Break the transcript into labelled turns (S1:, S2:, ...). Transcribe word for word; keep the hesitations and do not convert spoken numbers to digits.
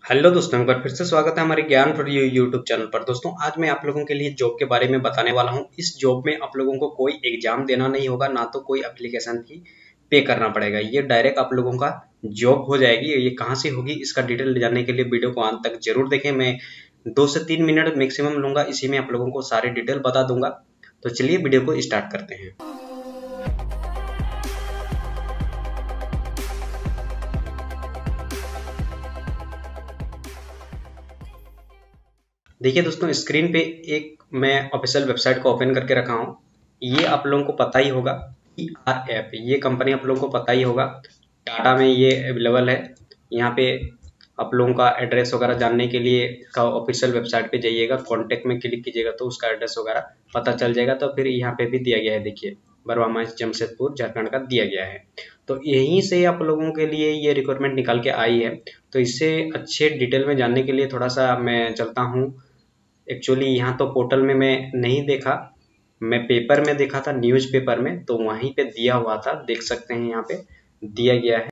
S1: Hello दोस्तों, एक बार फिर से स्वागत है हमारे ज्ञान फॉर यू यूट्यूब चैनल पर। दोस्तों आज मैं आप लोगों के लिए जॉब के बारे में बताने वाला हूं। इस जॉब में आप लोगों को कोई एग्जाम देना नहीं होगा, ना तो कोई एप्लीकेशन फी पे करना पड़ेगा। ये डायरेक्ट आप लोगों का जॉब हो जाएगी। ये कहाँ से होगी इसका डिटेल जानने के लिए वीडियो को अंत तक जरूर देखें। मैं दो से तीन मिनट मैक्सिमम लूंगा, इसी में आप लोगों को सारे डिटेल बता दूंगा। तो चलिए वीडियो को स्टार्ट करते हैं। देखिए दोस्तों, स्क्रीन पे एक मैं ऑफिशियल वेबसाइट को ओपन करके रखा हूँ। ये आप लोगों को पता ही होगा, ई आर एफ, ये कंपनी आप लोगों को पता ही होगा। टाटा में ये अवेलेबल है। यहाँ पे आप लोगों का एड्रेस वगैरह जानने के लिए इसका ऑफिशियल वेबसाइट पे जाइएगा, कॉन्टेक्ट में क्लिक कीजिएगा तो उसका एड्रेस वगैरह पता चल जाएगा। तो फिर यहाँ पे भी दिया गया है, देखिए बरवामा जमशेदपुर झारखंड का दिया गया है। तो यहीं से आप लोगों के लिए ये रिक्वायरमेंट निकाल के आई है। तो इससे अच्छे डिटेल में जानने के लिए थोड़ा सा मैं चलता हूँ। एक्चुअली यहाँ तो पोर्टल में मैं नहीं देखा, मैं पेपर में देखा था, न्यूज़पेपर में, तो वहीं पे दिया हुआ था, देख सकते हैं यहाँ पे दिया गया